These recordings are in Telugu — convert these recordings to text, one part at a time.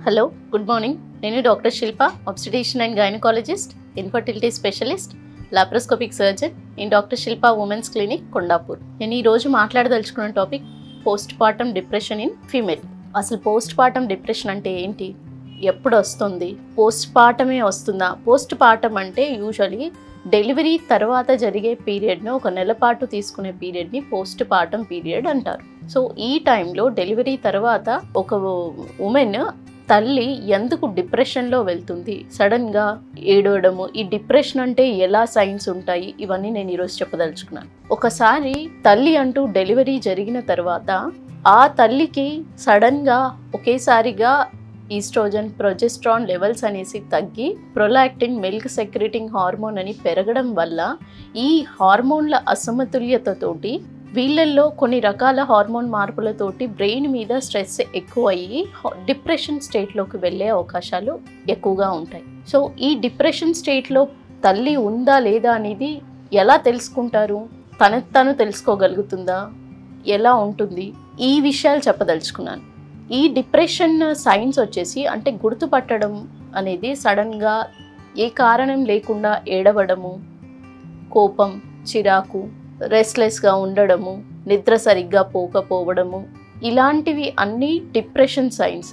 Hello, good morning. నేను doctor Shilpa, Obstetrician and Gynecologist, Infertility Specialist, Laparoscopic Surgeon in Dr. Shilpa Women's Clinic, Kondapur. నేను ఈరోజు మాట్లాడదలుచుకున్న topic postpartum depression in female. అసలు పోస్ట్పార్టమ్ డిప్రెషన్ అంటే ఏంటి, ఎప్పుడు వస్తుంది, పోస్ట్పార్టమే వస్తుందా? పోస్ట్పార్టమ్ అంటే యూజువలీ డెలివరీ తర్వాత జరిగే పీరియడ్ను, ఒక నెల పాటు తీసుకునే పీరియడ్ని పోస్ట్పార్టమ్ పీరియడ్ అంటారు. సో ఈ టైంలో డెలివరీ తర్వాత ఒక ఉమెన్ తల్లి ఎందుకు డిప్రెషన్లో వెళ్తుంది, సడన్గా ఏడవడము, ఈ డిప్రెషన్ అంటే ఎలా సైన్స్ ఉంటాయి, ఇవన్నీ నేను ఈరోజు చెప్పదలుచుకున్నాను. ఒకసారి తల్లి అంటూ డెలివరీ జరిగిన తర్వాత ఆ తల్లికి సడన్గా ఒకేసారిగా ఈస్ట్రోజన్, ప్రొజెస్ట్రాన్ లెవెల్స్ అనేసి తగ్గి ప్రొలాక్టిన్, మిల్క్ సెక్రెటింగ్ హార్మోన్ అని పెరగడం వల్ల ఈ హార్మోన్ల అసమతుల్యతతోటి వీళ్ళల్లో కొన్ని రకాల హార్మోన్ మార్పులతోటి బ్రెయిన్ మీద స్ట్రెస్ ఎక్కువయ్యి డిప్రెషన్ స్టేట్లోకి వెళ్ళే అవకాశాలు ఎక్కువగా ఉంటాయి. సో ఈ డిప్రెషన్ స్టేట్లో తల్లి ఉందా లేదా అనేది ఎలా తెలుసుకుంటారు, తను తెలుసుకోగలుగుతుందా, ఎలా ఉంటుంది, ఈ విషయాలు చెప్పదలుచుకున్నాను. ఈ డిప్రెషన్ సైన్స్ వచ్చేసి అంటే గుర్తుపట్టడం అనేది సడన్గా ఏ కారణం లేకుండా ఏడవడము, కోపం, చిరాకు, రెస్ట్లెస్గా ఉండడము, నిద్ర సరిగ్గా పోకపోవడము, ఇలాంటివి అన్నీ డిప్రెషన్ సైన్స్.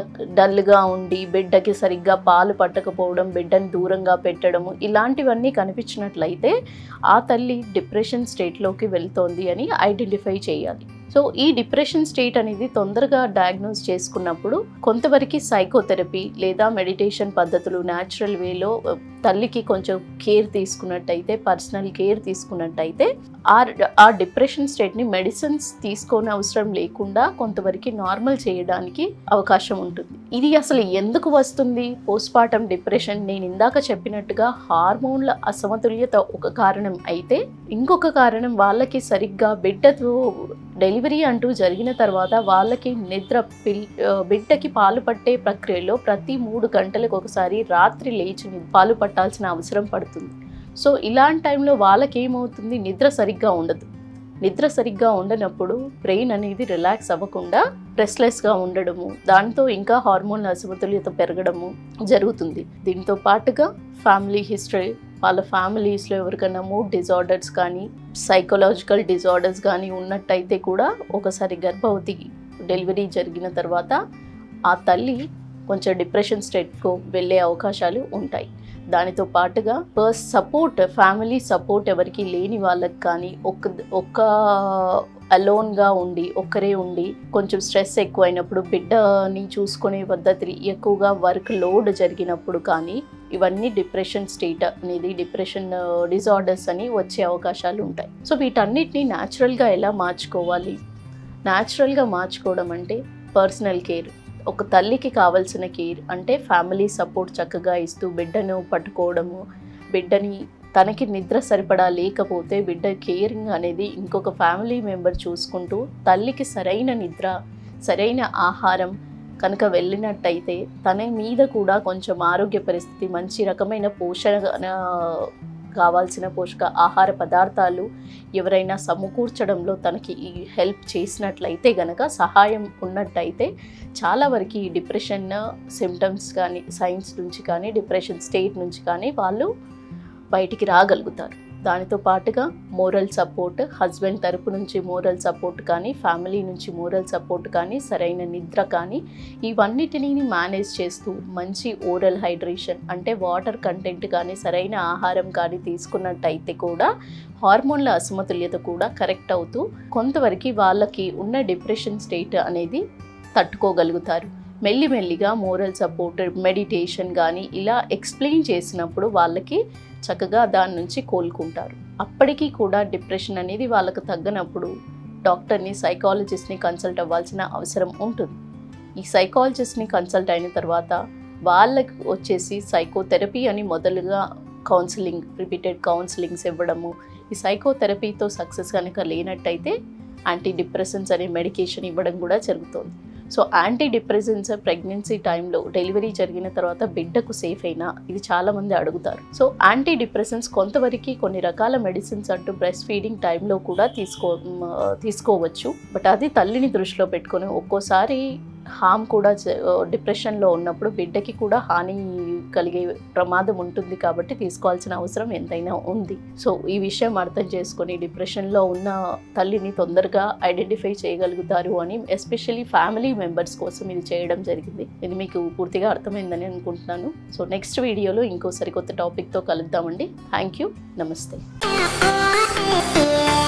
డల్గా ఉండి బిడ్డకి సరిగ్గా పాలు పట్టకపోవడం, బిడ్డని దూరంగా పెట్టడము, ఇలాంటివన్నీ కనిపించినట్లయితే ఆ తల్లి డిప్రెషన్ స్టేట్లోకి వెళ్తోంది అని ఐడెంటిఫై చేయాలి. సో ఈ డిప్రెషన్ స్టేట్ అనేది తొందరగా డయాగ్నోస్ చేసుకున్నప్పుడు కొంతవరకు సైకోథెరపీ లేదా మెడిటేషన్ పద్ధతులు న్యాచురల్ వేలో తల్లికి కొంచెం కేర్ తీసుకున్నట్టయితే, పర్సనల్ కేర్ తీసుకున్నట్టయితే ఆ డిప్రెషన్ స్టేట్ని మెడిసిన్స్ తీసుకోని అవసరం లేకుండా కొంతవరకు నార్మల్ చేయడానికి అవకాశం ఉంటుంది. ఇది అసలు ఎందుకు వస్తుంది పోస్ట్పార్టమ్ డిప్రెషన్? నేను ఇందాక చెప్పినట్టుగా హార్మోన్ల అసమతుల్యత ఒక కారణం అయితే, ఇంకొక కారణం వాళ్ళకి సరిగ్గా బిడ్డతో డెలివరీ అంటూ జరిగిన తర్వాత వాళ్ళకి బిడ్డకి పాలు పట్టే ప్రక్రియలో ప్రతి 3 గంటలకు ఒకసారి రాత్రి లేచి పాలు పట్టాల్సిన అవసరం పడుతుంది. సో ఇలాంటి టైంలో వాళ్ళకి ఏమవుతుంది, నిద్ర సరిగ్గా ఉండదు. నిద్ర సరిగ్గా ఉండనప్పుడు బ్రెయిన్ అనేది రిలాక్స్ అవ్వకుండా రెస్ట్లెస్గా ఉండడము, దాంతో ఇంకా హార్మోన్ల అసమతుల్యత పెరగడము జరుగుతుంది. దీంతో పాటుగా ఫ్యామిలీ హిస్టరీ, వాళ్ళ ఫ్యామిలీస్లో ఎవరికైనా మూడ్ డిజార్డర్స్ కానీ సైకలాజికల్ డిజార్డర్స్ కానీ ఉన్నట్టయితే కూడా ఒకసారి గర్భవతి డెలివరీ జరిగిన తర్వాత ఆ తల్లి కొంచెం డిప్రెషన్ స్టేట్కు వెళ్ళే అవకాశాలు ఉంటాయి. దానితో పాటుగా సపోర్ట్, ఫ్యామిలీ సపోర్ట్ ఎవరికి లేని వాళ్ళకి కానీ ఒక్క అలోన్గా ఒక్కరే ఉండి కొంచెం స్ట్రెస్ ఎక్కువైనప్పుడు, బిడ్డని చూసుకునే పద్ధతి ఎక్కువగా వర్క్ లోడ్ జరిగినప్పుడు కానీ ఇవన్నీ డిప్రెషన్ స్టేట్ అనేది, డిప్రెషన్ డిజార్డర్స్ అని వచ్చే అవకాశాలు ఉంటాయి. సో వీటన్నిటిని న్యాచురల్గా ఎలా మార్చుకోవాలి? న్యాచురల్గా మార్చుకోవడం అంటే పర్సనల్ కేర్. ఒక తల్లికి కావాల్సిన కేర్ అంటే ఫ్యామిలీ సపోర్ట్ చక్కగా ఇస్తూ బిడ్డను పట్టుకోవడము, బిడ్డని తనకి నిద్ర సరిపడా లేకపోతే బిడ్డ కేరింగ్ అనేది ఇంకొక ఫ్యామిలీ మెంబర్ చూసుకుంటూ తల్లికి సరైన నిద్ర, సరైన ఆహారం కనుక వెళ్ళినట్టయితే తన మీద కూడా కొంచెం ఆరోగ్య పరిస్థితి, మంచి రకమైన కావాల్సిన పోషక ఆహార పదార్థాలు ఎవరైనా సమకూర్చడంలో తనకి ఈ హెల్ప్ చేసినట్లయితే గనక, సహాయం ఉన్నట్టయితే చాలా వరకు ఈ డిప్రెషన్ సిమ్టమ్స్ కానీ, సైన్స్ నుంచి కానీ, డిప్రెషన్ స్టేట్ నుంచి కానీ వాళ్ళు బయటికి రాగలుగుతారు. దానితో పాటుగా మోరల్ సపోర్ట్, హస్బెండ్ తరపు నుంచి మోరల్ సపోర్ట్ కానీ, ఫ్యామిలీ నుంచి మోరల్ సపోర్ట్ కానీ, సరైన నిద్ర కానీ, ఇవన్నిటిని మేనేజ్ చేస్తూ మంచి ఓరల్ హైడ్రేషన్ అంటే వాటర్ కంటెంట్ కానీ, సరైన ఆహారం కానీ తీసుకున్నట్టయితే కూడా హార్మోన్ల అసమతుల్యత కూడా కరెక్ట్ అవుతూ కొంతవరకు వాళ్ళకి ఉన్న డిప్రెషన్ స్టేట్ అనేది తట్టుకోగలుగుతారు. మెల్లిమెల్లిగా మోరల్ సపోర్ట్, మెడిటేషన్ కానీ ఇలా ఎక్స్ప్లెయిన్ చేసినప్పుడు వాళ్ళకి చక్కగా దాని నుంచి కోలుకుంటారు. అప్పటికీ కూడా డిప్రెషన్ అనేది వాళ్ళకు తగ్గనప్పుడు డాక్టర్ని, సైకాలజిస్ట్ని కన్సల్ట్ అవ్వాల్సిన అవసరం ఉంటుంది. ఈ సైకాలజిస్ట్ని కన్సల్ట్ అయిన తర్వాత వాళ్ళకి వచ్చేసి సైకోథెరపీ అని మొదలుగా కౌన్సిలింగ్, రిపీటెడ్ కౌన్సిలింగ్స్ ఇవ్వడము, ఈ సైకోథెరపీతో సక్సెస్ కనుక లేనట్టయితే యాంటీ డిప్రెసెంట్స్ అనే మెడికేషన్ ఇవ్వడం కూడా జరుగుతుంది. సో యాంటీ డిప్రెసెంట్స్ ప్రెగ్నెన్సీ టైంలో డెలివరీ జరిగిన తర్వాత బిడ్డకు సేఫ్ అయినా, ఇది చాలామంది అడుగుతారు. సో యాంటీ డిప్రెసెంట్స్ కొంతవరకు కొన్ని రకాల మెడిసిన్స్ అంటూ బ్రెస్ట్ ఫీడింగ్ టైంలో కూడా తీసుకోవచ్చు. బట్ అది తల్లిని దృష్టిలో పెట్టుకొని ఒక్కోసారి హామ్ కూడా డిప్రెషన్లో ఉన్నప్పుడు బిడ్డకి కూడా హాని కలిగే ప్రమాదం ఉంటుంది కాబట్టి తీసుకోవాల్సిన అవసరం ఎంతైనా ఉంది. సో ఈ విషయం అర్థం చేసుకొని డిప్రెషన్లో ఉన్న తల్లిని తొందరగా ఐడెంటిఫై చేయగలుగుతారు అని ఎస్పెషల్లీ ఫ్యామిలీ మెంబర్స్ కోసం ఇది చేయడం జరిగింది. ఇది మీకు పూర్తిగా అర్థమైందని అనుకుంటున్నాను. సో నెక్స్ట్ వీడియోలో ఇంకో సరికొత్త టాపిక్తో కలుద్దామండి. Thank you. నమస్తే.